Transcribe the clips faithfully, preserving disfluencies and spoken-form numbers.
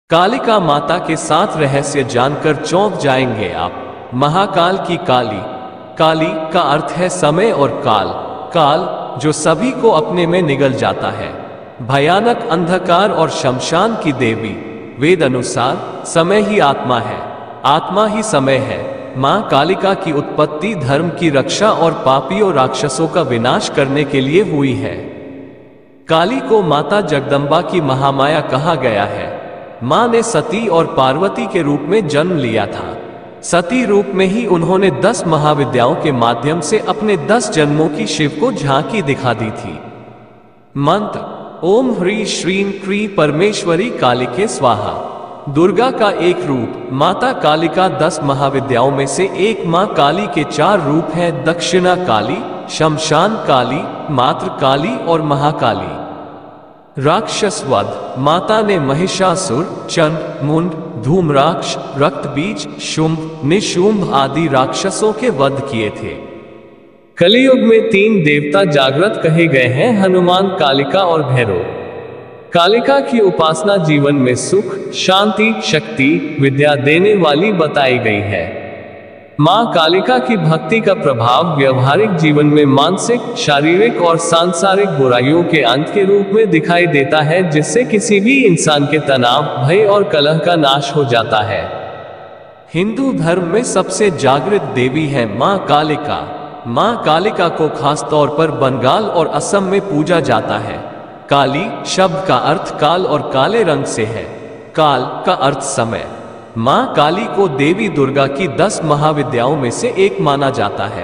कालिका माता के सात रहस्य जानकर चौंक जाएंगे आप। महाकाल की काली। काली का अर्थ है समय और काल। काल जो सभी को अपने में निगल जाता है। भयानक अंधकार और शमशान की देवी। वेद अनुसार समय ही आत्मा है, आत्मा ही समय है। मां कालिका की उत्पत्ति धर्म की रक्षा और पापियों राक्षसों का विनाश करने के लिए हुई है। काली को माता जगदम्बा की महामाया कहा गया है। मां ने सती और पार्वती के रूप में जन्म लिया था। सती रूप में ही उन्होंने दस महाविद्याओं के माध्यम से अपने दस जन्मों की शिव को झांकी दिखा दी थी। मंत्र ओम ह्री श्रीं क्री परमेश्वरी कालिके स्वाहा। दुर्गा का एक रूप माता कालिका दस महाविद्याओं में से एक। मां काली के चार रूप हैं, दक्षिणा काली, शमशान काली, मातृ काली और महाकाली। राक्षस वध माता ने महिषासुर, चंड, मुंड, धूम्राक्ष, रक्तबीज, शुंभ, निशुंभ आदि राक्षसों के वध किए थे। कलियुग में तीन देवता जागृत कहे गए हैं, हनुमान, कालिका और भैरव। कालिका की उपासना जीवन में सुख, शांति, शक्ति, विद्या देने वाली बताई गई है। मां कालिका की भक्ति का प्रभाव व्यवहारिक जीवन में मानसिक, शारीरिक और सांसारिक बुराइयों के अंत के रूप में दिखाई देता है, जिससे किसी भी इंसान के तनाव, भय और कलह का नाश हो जाता है। हिंदू धर्म में सबसे जागृत देवी है मां कालिका। मां कालिका को खास तौर पर बंगाल और असम में पूजा जाता है। काली शब्द का अर्थ काल और काले रंग से है। काल का अर्थ समय। मां काली को देवी दुर्गा की दस महाविद्याओं में से एक माना जाता है।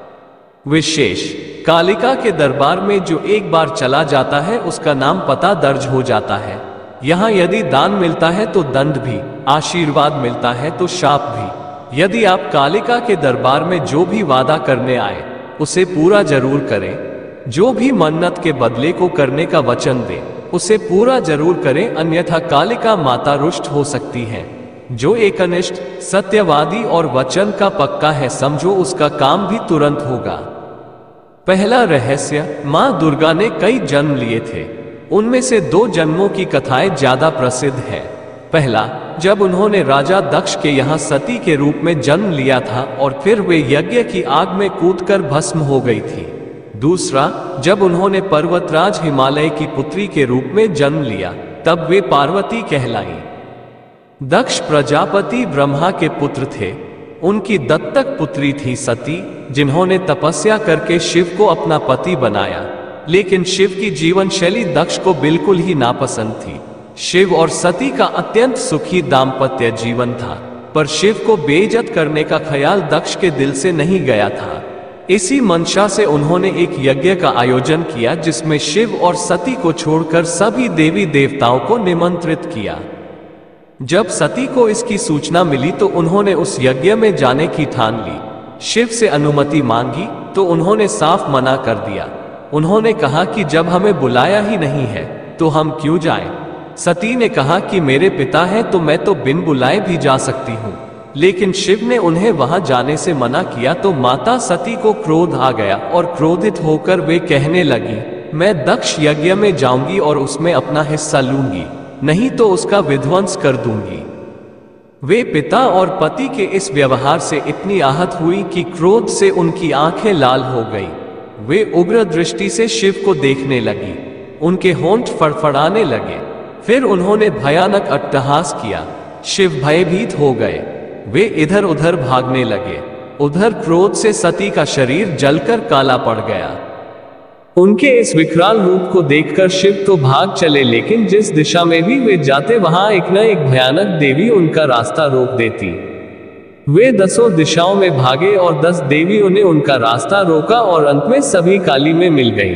विशेष कालिका के दरबार में जो एक बार चला जाता है उसका नाम पता दर्ज हो जाता है। यहाँ यदि दान मिलता है तो दंड भी, आशीर्वाद मिलता है तो शाप भी। यदि आप कालिका के दरबार में जो भी वादा करने आए उसे पूरा जरूर करें। जो भी मन्नत के बदले को करने का वचन दे उसे पूरा जरूर करें, अन्यथा कालिका माता रुष्ट हो सकती है। जो एकनिष्ठ, सत्यवादी और वचन का पक्का है, समझो उसका काम भी तुरंत होगा। पहला रहस्य मां दुर्गा ने कई जन्म लिए थे। उनमें से दो जन्मों की कथाएं ज्यादा प्रसिद्ध है। पहला, जब उन्होंने राजा दक्ष के यहाँ सती के रूप में जन्म लिया था और फिर वे यज्ञ की आग में कूदकर भस्म हो गई थी। दूसरा, जब उन्होंने पर्वतराज हिमालय की पुत्री के रूप में जन्म लिया तब वे पार्वती कहलाई। दक्ष प्रजापति ब्रह्मा के पुत्र थे। उनकी दत्तक पुत्री थी सती, जिन्होंने तपस्या करके शिव को अपना पति बनाया। लेकिन शिव की जीवन शैली दक्ष को बिल्कुल ही नापसंद थी। शिव और सती का अत्यंत सुखी दाम्पत्य जीवन था, पर शिव को बेइज्जत करने का ख्याल दक्ष के दिल से नहीं गया था। इसी मंशा से उन्होंने एक यज्ञ का आयोजन किया जिसमें शिव और सती को छोड़कर सभी देवी देवताओं को निमंत्रित किया। जब सती को इसकी सूचना मिली तो उन्होंने उस यज्ञ में जाने की ठान ली। शिव से अनुमति मांगी तो उन्होंने साफ मना कर दिया। उन्होंने कहा कि जब हमें बुलाया ही नहीं है तो हम क्यों जाएं? सती ने कहा कि मेरे पिता हैं तो मैं तो बिन बुलाए भी जा सकती हूँ। लेकिन शिव ने उन्हें वहां जाने से मना किया तो माता सती को क्रोध आ गया और क्रोधित होकर वे कहने लगी, मैं दक्ष यज्ञ में जाऊंगी और उसमें अपना हिस्सा लूंगी, नहीं तो उसका विध्वंस कर दूंगी। वे पिता और पति के इस व्यवहार से इतनी आहत हुई कि क्रोध से उनकी आंखें लाल हो गई। वे उग्र दृष्टि से शिव को देखने लगी। उनके होंठ फड़फड़ाने लगे। फिर उन्होंने भयानक अट्टहास किया। शिव भयभीत हो गए। वे इधर उधर भागने लगे। उधर क्रोध से सती का शरीर जलकर काला पड़ गया। उनके इस विकराल रूप को देखकर शिव तो भाग चले, लेकिन जिस दिशा में भी वे जाते वहां एक न एक भयानक देवी उनका रास्ता रोक देती। वे दसों दिशाओं में भागे और दस देवियों ने उनका रास्ता रोका और अंत में सभी काली में मिल गई।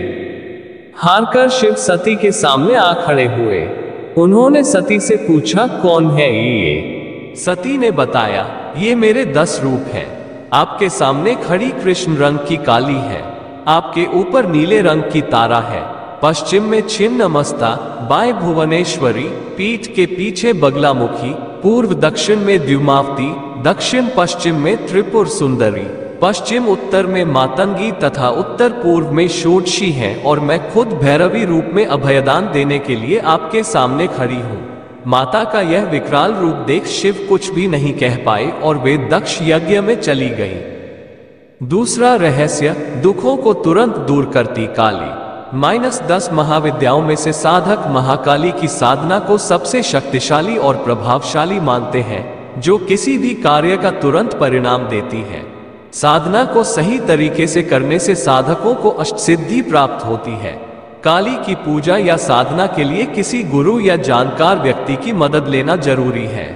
हारकर शिव सती के सामने आ खड़े हुए। उन्होंने सती से पूछा, कौन है ये? सती ने बताया, ये मेरे दस रूप हैं। आपके सामने खड़ी कृष्ण रंग की काली है, आपके ऊपर नीले रंग की तारा है, पश्चिम में छिन्नमस्ता, बाएं भुवनेश्वरी, पीठ के पीछे बगलामुखी, पूर्व दक्षिण में द्युमावती, दक्षिण पश्चिम में त्रिपुर सुंदरी, पश्चिम उत्तर में मातंगी तथा उत्तर पूर्व में षोडशी हैं और मैं खुद भैरवी रूप में अभयदान देने के लिए आपके सामने खड़ी हूँ। माता का यह विकराल रूप देख शिव कुछ भी नहीं कह पाए और वे दक्ष यज्ञ में चली गई। दूसरा रहस्य, दुखों को तुरंत दूर करती काली। माइनस दस महाविद्याओं में से साधक महाकाली की साधना को सबसे शक्तिशाली और प्रभावशाली मानते हैं, जो किसी भी कार्य का तुरंत परिणाम देती है। साधना को सही तरीके से करने से साधकों को अष्टसिद्धि प्राप्त होती है। काली की पूजा या साधना के लिए किसी गुरु या जानकार व्यक्ति की मदद लेना जरूरी है।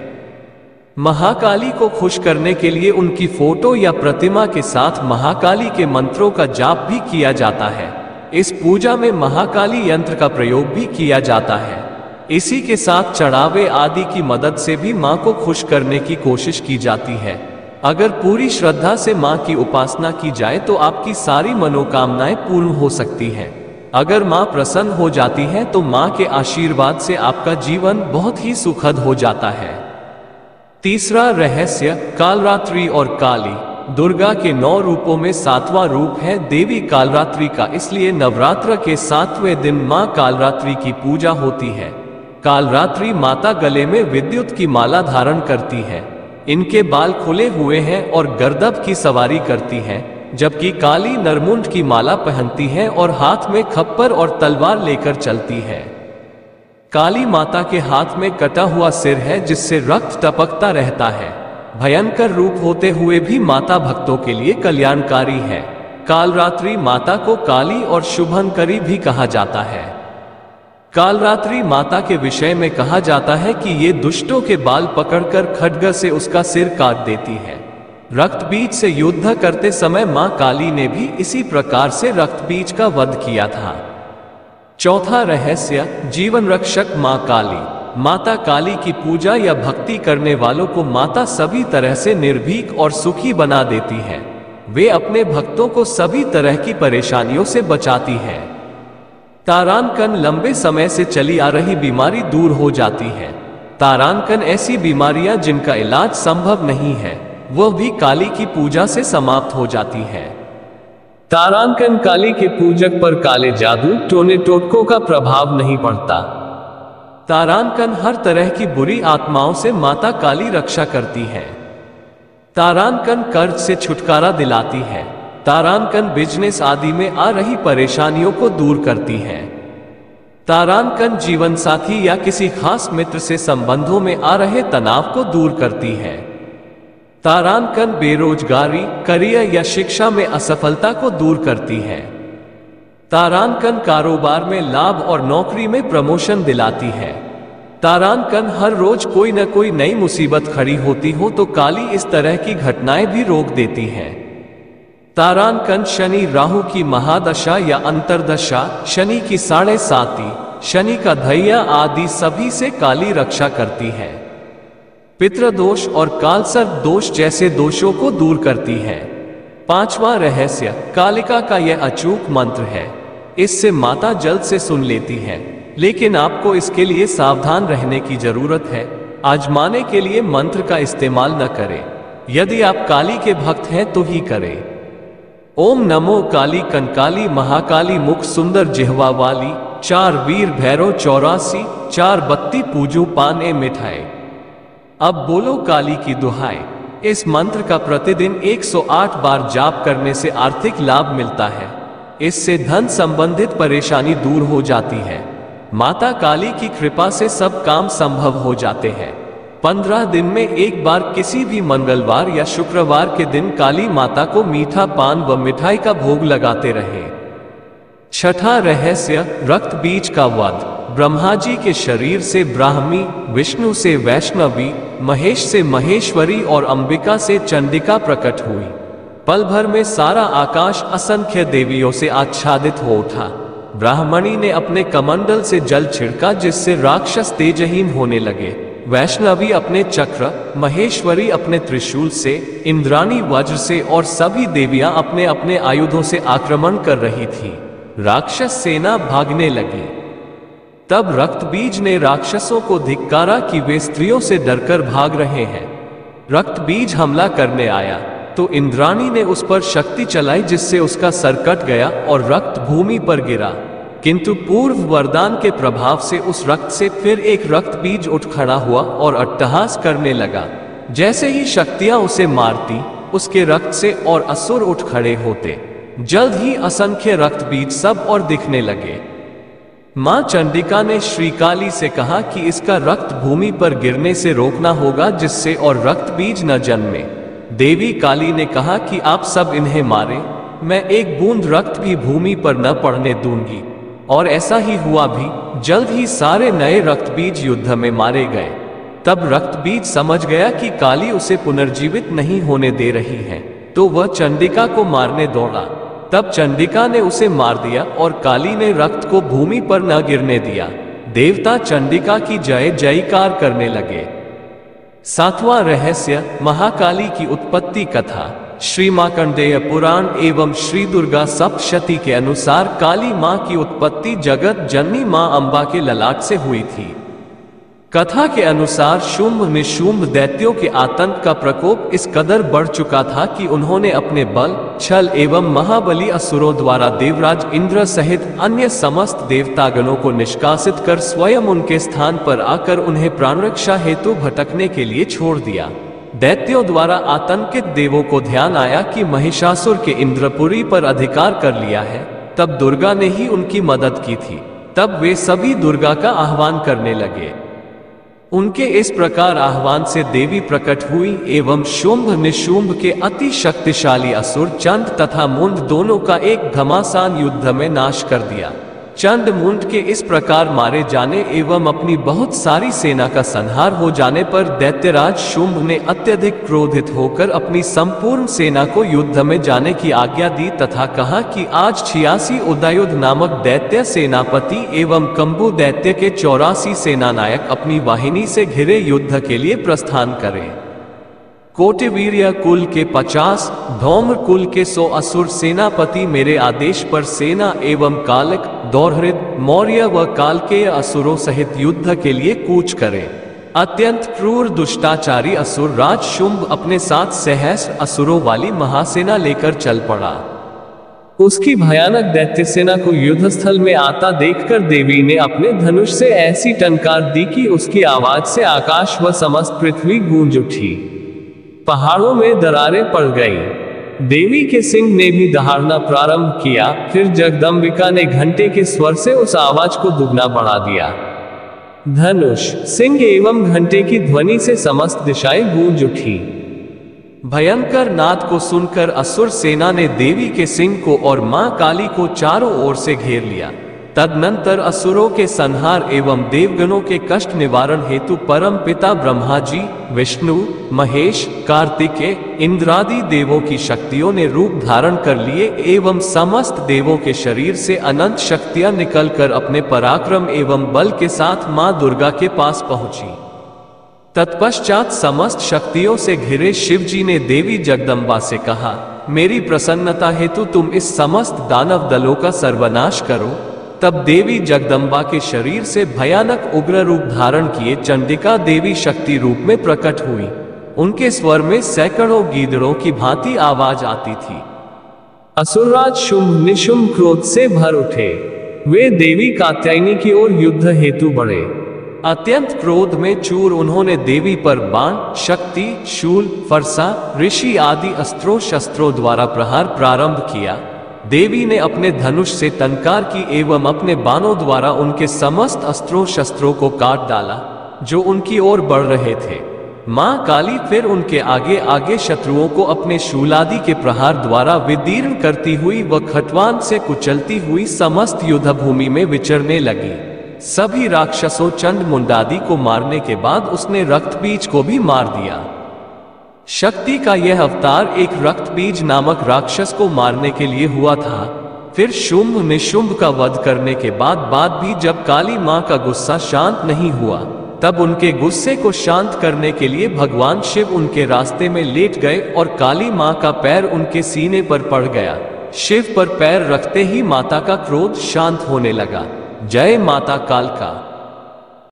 महाकाली को खुश करने के लिए उनकी फोटो या प्रतिमा के साथ महाकाली के मंत्रों का जाप भी किया जाता है। इस पूजा में महाकाली यंत्र का प्रयोग भी किया जाता है। इसी के साथ चढ़ावे आदि की मदद से भी मां को खुश करने की कोशिश की जाती है। अगर पूरी श्रद्धा से मां की उपासना की जाए तो आपकी सारी मनोकामनाएं पूर्ण हो सकती हैं। अगर मां प्रसन्न हो जाती हैं तो मां के आशीर्वाद से आपका जीवन बहुत ही सुखद हो जाता है। तीसरा रहस्य, कालरात्रि और काली। दुर्गा के नौ रूपों में सातवां रूप है देवी कालरात्रि का, इसलिए नवरात्र के सातवें दिन मां कालरात्रि की पूजा होती है। कालरात्रि माता गले में विद्युत की माला धारण करती है। इनके बाल खुले हुए हैं और गर्दभ की सवारी करती हैं, जबकि काली नरमुंड की माला पहनती है और हाथ में खप्पर और तलवार लेकर चलती है। काली माता के हाथ में कटा हुआ सिर है जिससे रक्त टपकता रहता है। भयंकर रूप होते हुए भी माता भक्तों के लिए कल्याणकारी है। कालरात्रि माता को काली और शुभंकरी भी कहा जाता है। कालरात्रि माता के विषय में कहा जाता है कि ये दुष्टों के बाल पकड़कर खड्ग से उसका सिर काट देती है। रक्त बीज से युद्ध करते समय मां काली ने भी इसी प्रकार से रक्त बीज का वध किया था। चौथा रहस्य, जीवन रक्षक मां काली। माता काली की पूजा या भक्ति करने वालों को माता सभी तरह से निर्भीक और सुखी बना देती है। वे अपने भक्तों को सभी तरह की परेशानियों से बचाती है। तारांकन लंबे समय से चली आ रही बीमारी दूर हो जाती है। तारांकन ऐसी बीमारियां जिनका इलाज संभव नहीं है, वह भी काली की पूजा से समाप्त हो जाती है। तारांकन काली के पूजक पर काले जादू टोने टोटकों का प्रभाव नहीं पड़ता। तारांकन हर तरह की बुरी आत्माओं से माता काली रक्षा करती है। तारांकन कर्ज से छुटकारा दिलाती है। तारांकन बिजनेस आदि में आ रही परेशानियों को दूर करती है। तारांकन जीवन साथी या किसी खास मित्र से संबंधों में आ रहे तनाव को दूर करती है। तारांकन बेरोजगारी, करियर या शिक्षा में असफलता को दूर करती है। तारांकन कारोबार में लाभ और नौकरी में प्रमोशन दिलाती है। तारांकन हर रोज कोई न कोई नई मुसीबत खड़ी होती हो तो काली इस तरह की घटनाएं भी रोक देती है। तारांकन शनि राहु की महादशा या अंतरदशा, शनि की साढ़े साती, शनि का धैया आदि सभी से काली रक्षा करती है। पितृदोष और कालसर्प दोष जैसे दोषों को दूर करती है। पांचवा रहस्य, कालिका का यह अचूक मंत्र है। इससे माता जल्द से सुन लेती है, लेकिन आपको इसके लिए सावधान रहने की जरूरत है। आजमाने के लिए मंत्र का इस्तेमाल न करें। यदि आप काली के भक्त हैं तो ही करें। ओम नमो काली कंकाली महाकाली मुख सुंदर जिह्वा वाली, चार वीर भैरव चौरासी, चार बत्ती पूजू पान ए मिठाई। अब बोलो काली की दुहाई। इस मंत्र का प्रतिदिन एक सौ आठ बार जाप करने से आर्थिक लाभ मिलता है। इससे धन संबंधित परेशानी दूर हो जाती है। माता काली की कृपा से सब काम संभव हो जाते हैं। पंद्रह दिन में एक बार किसी भी मंगलवार या शुक्रवार के दिन काली माता को मीठा पान व मिठाई का भोग लगाते रहे। छठा रहस्य, रक्त बीज का वध। ब्रह्मा जी के शरीर से ब्राह्मी, विष्णु से वैष्णवी, महेश से महेश्वरी और अंबिका से चंडिका प्रकट हुई। पल भर में सारा आकाश असंख्य देवियों से आच्छादित हो उठा। ब्राह्मणी ने अपने कमंडल से जल छिड़का जिससे राक्षस तेजहीन होने लगे। वैष्णवी अपने चक्र, महेश्वरी अपने त्रिशूल से, इंद्राणी वज्र से और सभी देवियां अपने अपने आयुधों से आक्रमण कर रही थी। राक्षस सेना भागने लगी। तब रक्तबीज ने राक्षसों को धिक्कारा कि वे स्त्रियों से डरकर भाग रहे हैं। रक्तबीज हमला करने आया तो इंद्राणी ने उस पर शक्ति चलाई जिससे उसका सर कट गया और रक्त भूमि पर गिरा। किंतु पूर्व वरदान के प्रभाव से उस रक्त से फिर एक रक्त बीज उठ खड़ा हुआ और अट्टहास करने लगा। जैसे ही शक्तियां उसे मारती, उसके रक्त से और असुर उठ खड़े होते। जल्द ही असंख्य रक्त बीज सब और दिखने लगे। मां चंडिका ने श्री काली से कहा कि इसका रक्त भूमि पर गिरने से रोकना होगा, जिससे और रक्त बीज न जन्मे। देवी काली ने कहा कि आप सब इन्हें मारे, मैं एक बूंद रक्त भी भूमि पर न पड़ने दूंगी। और ऐसा ही हुआ भी। जल्द ही सारे नए रक्त बीज युद्ध में मारे गए। तब रक्त बीज समझ गया कि काली उसे पुनर्जीवित नहीं होने दे रही है, तो वह चंडिका को मारने दौड़ा। तब चंडिका ने उसे मार दिया और काली ने रक्त को भूमि पर न गिरने दिया। देवता चंडिका की जय जयकार करने लगे। सातवां रहस्य, महाकाली की उत्पत्ति कथा। श्री मार्कंडेय पुराण एवं श्री दुर्गा सप्तशती के अनुसार काली मां की उत्पत्ति जगत जननी मां अंबा के ललाट से हुई थी। कथा के अनुसार शुंभ निशुंभ दैत्यों के आतंक का प्रकोप इस कदर बढ़ चुका था कि उन्होंने अपने बल, छल एवं महाबली असुरों द्वारा देवराज इंद्र सहित अन्य समस्त देवतागणों को निष्कासित कर स्वयं उनके स्थान पर आकर उन्हें प्राणरक्षा हेतु भटकने के लिए छोड़ दिया। दैत्यों द्वारा आतंकित देवों को ध्यान आया कि महिषासुर के इंद्रपुरी पर अधिकार कर लिया है। तब दुर्गा ने ही उनकी मदद की थी। तब वे सभी दुर्गा का आह्वान करने लगे। उनके इस प्रकार आह्वान से देवी प्रकट हुई एवं शुंभ निशुंभ के अति शक्तिशाली असुर चंड तथा मुंड दोनों का एक घमासान युद्ध में नाश कर दिया। चंड मुंड के इस प्रकार मारे जाने एवं अपनी बहुत सारी सेना का संहार हो जाने पर दैत्यराज शुंभ ने अत्यधिक क्रोधित होकर अपनी संपूर्ण सेना को युद्ध में जाने की आज्ञा दी तथा कहा कि आज छियासी उदयुध नामक दैत्य सेनापति एवं कंबु दैत्य के चौरासी सेनानायक अपनी वाहिनी से घिरे युद्ध के लिए प्रस्थान करें। कोटिवीर्य कुल के पचास, धौम्र कुल के सौ असुर सेनापति मेरे आदेश पर सेना एवं कालक, दौर्हृद, मौर्य व कालकेय असुरों सहित युद्ध के लिए कूच करें। अत्यंत क्रूर दुष्टाचारी असुर राज शुंभ अपने साथ सहस्र असुरों वाली महासेना लेकर चल पड़ा। उसकी भयानक दैत्य सेना को युद्धस्थल में आता देखकर देवी ने अपने धनुष से ऐसी टंकार दी कि उसकी आवाज से आकाश व समस्त पृथ्वी गूंज उठी। पहाड़ों में दरारें पड़ गईं। देवी के सिंह ने भी दहाड़ना प्रारंभ किया। फिर जगदम्बिका ने घंटे के स्वर से उस आवाज को दुगना बढ़ा दिया। धनुष, सिंह एवं घंटे की ध्वनि से समस्त दिशाएं गूंज उठी। भयंकर नाद को सुनकर असुर सेना ने देवी के सिंह को और मां काली को चारों ओर से घेर लिया। तदनंतर असुरों के संहार एवं देवगणों के कष्ट निवारण हेतु परम पिता ब्रह्मा जी, विष्णु, महेश, कार्तिकेय, इंद्रादि देवों की शक्तियों ने रूप धारण कर लिए एवं समस्त देवों के शरीर से अनंत शक्तियां निकलकर अपने पराक्रम एवं बल के साथ मां दुर्गा के पास पहुंची। तत्पश्चात समस्त शक्तियों से घिरे शिव जी ने देवी जगदम्बा से कहा, मेरी प्रसन्नता हेतु तुम इस समस्त दानव दलों का सर्वनाश करो। तब देवी जगदम्बा के शरीर से भयानक उग्र रूप धारण किए चंडिका देवी शक्ति रूप में प्रकट हुई। उनके स्वर में सैकड़ों गीदड़ों की भांति आवाज आती थी। असुरराज शुंभ निशुंभ क्रोध से भर उठे। वे देवी कात्यायनी की ओर युद्ध हेतु बढ़े। अत्यंत क्रोध में चूर उन्होंने देवी पर बाण, शक्ति, शूल, फरसा, ऋषि आदि अस्त्रों शस्त्रों द्वारा प्रहार प्रारंभ किया। देवी ने अपने धनुष से टंकार की एवं अपने बाणों द्वारा उनके समस्त अस्त्रों शस्त्रों को काट डाला जो उनकी ओर बढ़ रहे थे। मां काली फिर उनके आगे आगे शत्रुओं को अपने शूलादि के प्रहार द्वारा विदीर्ण करती हुई व खटवान से कुचलती हुई समस्त युद्ध भूमि में विचरने लगी। सभी राक्षसों चंड मुंडादि को मारने के बाद उसने रक्त बीज को भी मार दिया। शक्ति का यह अवतार एक रक्त बीज नामक राक्षस को मारने के लिए हुआ था। फिर शुंभ निशुंभ का वध करने के बाद बाद भी जब काली मां का गुस्सा शांत नहीं हुआ, तब उनके गुस्से को शांत करने के लिए भगवान शिव उनके रास्ते में लेट गए और काली मां का पैर उनके सीने पर पड़ गया। शिव पर पैर रखते ही माता का क्रोध शांत होने लगा। जय माता कालका।